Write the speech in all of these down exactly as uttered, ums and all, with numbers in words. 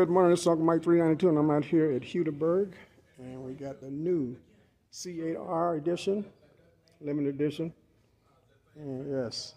Good morning, this is Uncle Mike three ninety-two, and I'm out here at Hudaburg, and we got the new C eight R edition, limited edition, and yes.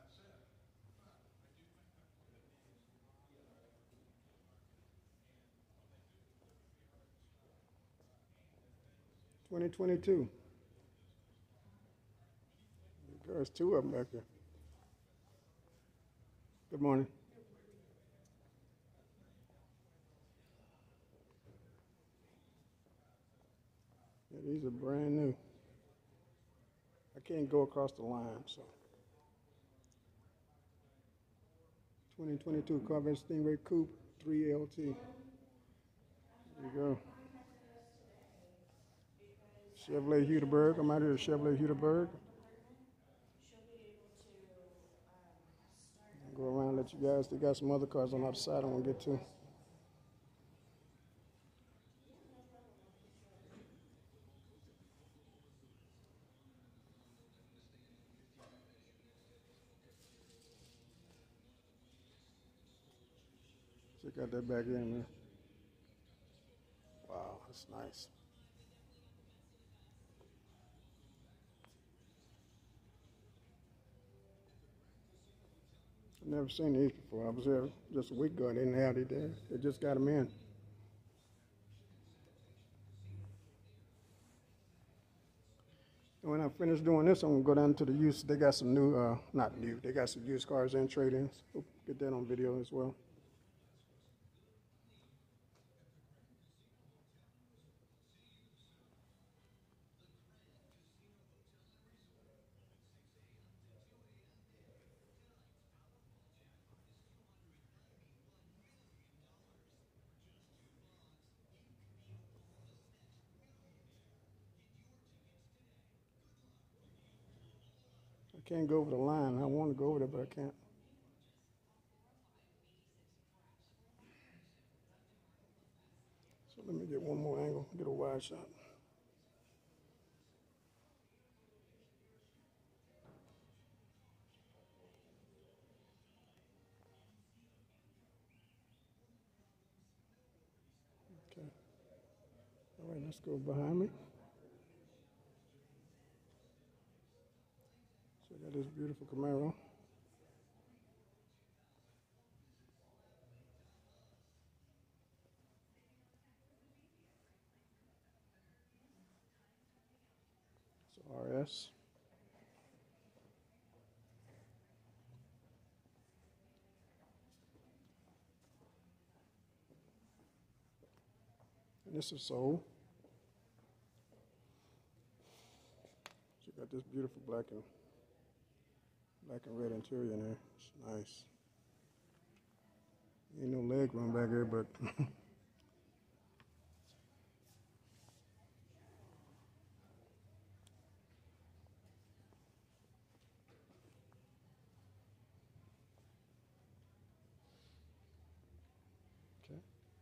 twenty twenty-two. There's two of them back there. Good morning. Yeah, these are brand new. I can't go across the line, so. twenty twenty-two Corvette Stingray Coupe three L T. There you go. Chevrolet Hudaburg. I'm out here at Chevrolet Hudaburg. Go around and let you guys, they got some other cars on the other side I want to get to. Check out that back end, man. Wow, that's nice. I've never seen these before. I was there just a week ago. They didn't have it there. They just got them in. And when I finish doing this, I'm gonna go down to the used. They got some new, uh, not new. They got some used cars and trade-ins. Get that on video as well. I can't go over the line. I want to go over there, but I can't. So let me get one more angle, get a wide shot. Okay. All right, let's go behind me. So I got this beautiful Camaro. It's R S. And this is Soul. So got this beautiful black and black and red interior in there. It's nice. Ain't no leg room back here, but okay.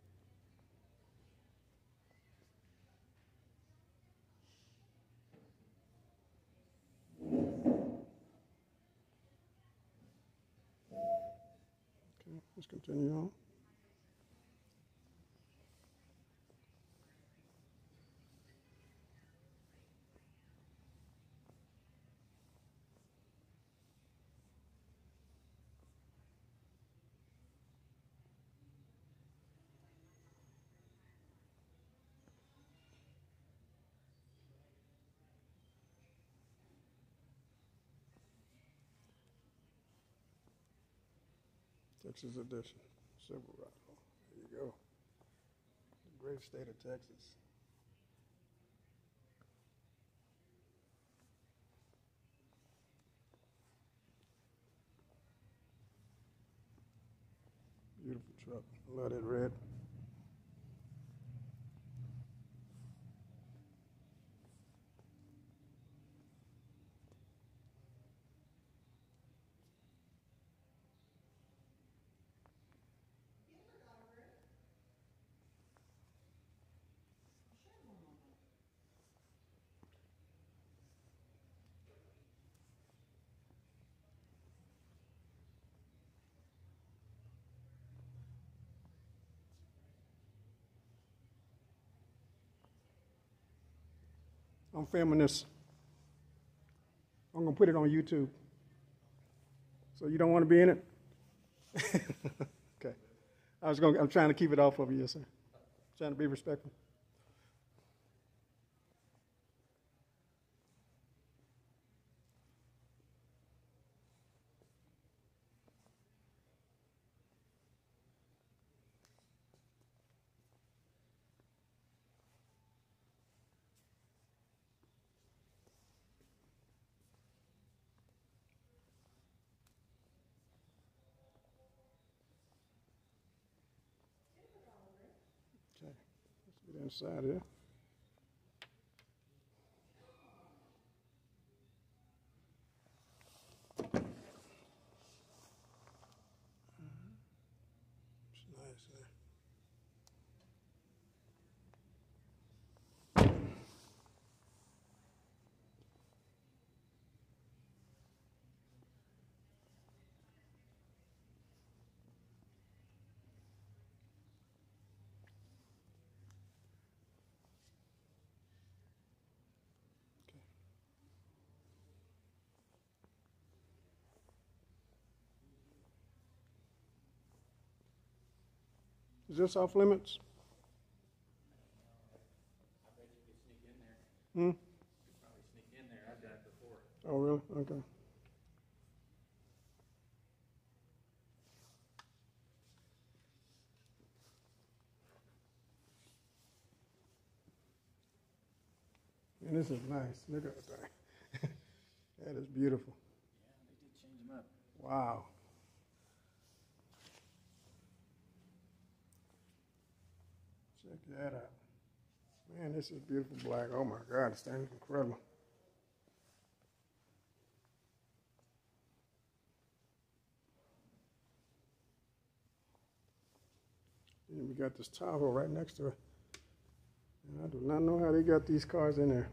Okay, let's continue on. Texas edition, Silverado. There you go. The great state of Texas. Beautiful truck. Love that red. I'm filming this. I'm gonna put it on YouTube. So you don't want to be in it? Okay. I was going. I'm trying to keep it off of you, yes, sir. Trying to be respectful. Okay. Let's get inside here. It's nice there. Is this off limits? I bet you could sneak in there. Hmm? You could probably sneak in there. I've done it before. Oh, really? Okay. And this is nice. Look at that. That is beautiful. Yeah, they did change them up. Wow. Check that out. Man, this is beautiful black. Oh my God, this thing is incredible. And we got this Tahoe right next to it. And I do not know how they got these cars in there.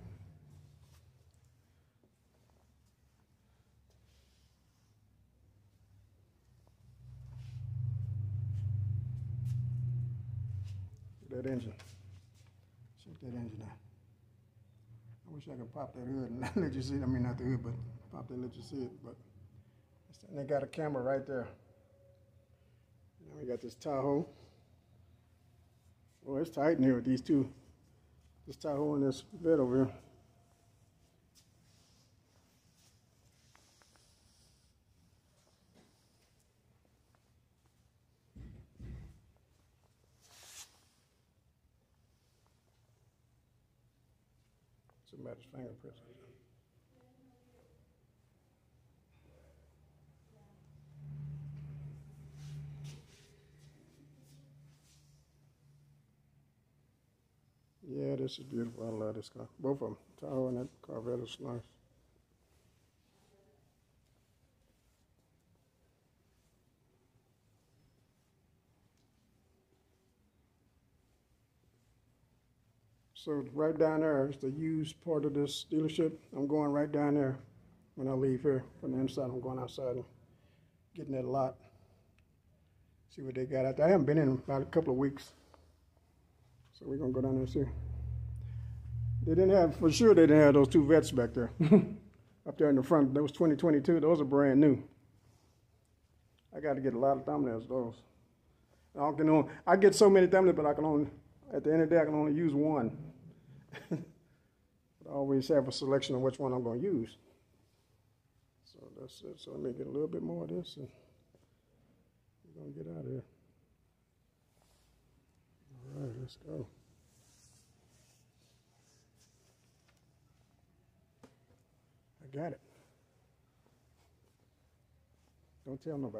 That engine. Check that engine out. I wish I could pop that hood and let you see it. I mean, not the hood, but pop that and let you see it. But and they got a camera right there. Now we got this Tahoe. Oh, it's tight in here with these two. This Tahoe and this bed over here. Somebody's fingerprints. Yeah, this is beautiful. I love this car. Both of them. Tahoe and that Corvette is nice. So right down there is the used part of this dealership. I'm going right down there when I leave here from the inside. I'm going outside and getting that lot. See what they got out there. I haven't been in about a couple of weeks. So we're going to go down there and see. They didn't have, for sure they didn't have those two vets back there. Up there in the front. That was twenty twenty-two. Those are brand new. I got to get a lot of thumbnails of those. I, can only, I get so many thumbnails, but I can only, at the end of the day, I can only use one. I always have a selection of which one I'm going to use. So that's it. So let me get a little bit more of this and we're going to get out of here. All right, let's go. I got it. Don't tell nobody.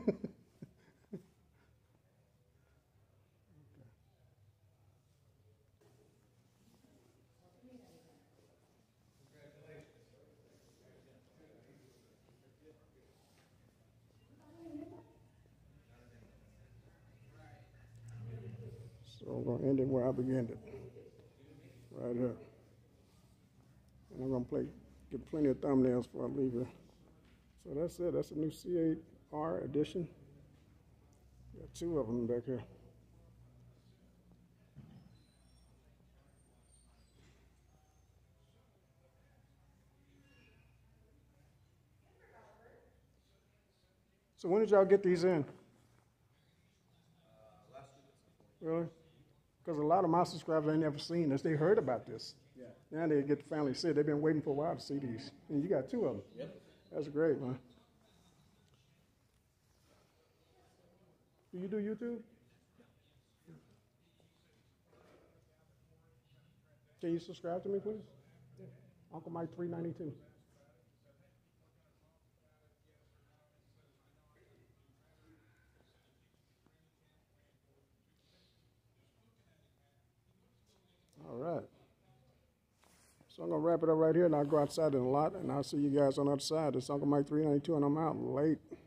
So I'm going to end it where I began it, right here. And I'm going to play, get plenty of thumbnails before I leave here. So that's it. That's a new C eight R edition. Got two of them back here. So when did y'all get these in? Really? Because a lot of my subscribers ain't never seen this. They heard about this. Yeah. Now they get to finally see it. They've been waiting for a while to see these. And you got two of them. Yep. That's great, man. Do you do YouTube? Can you subscribe to me, please? Uncle Mike three ninety-two. All right. So I'm going to wrap it up right here, and I'll go outside in a lot, and I'll see you guys on the other side. It's Uncle Mike three ninety-two, and I'm out late.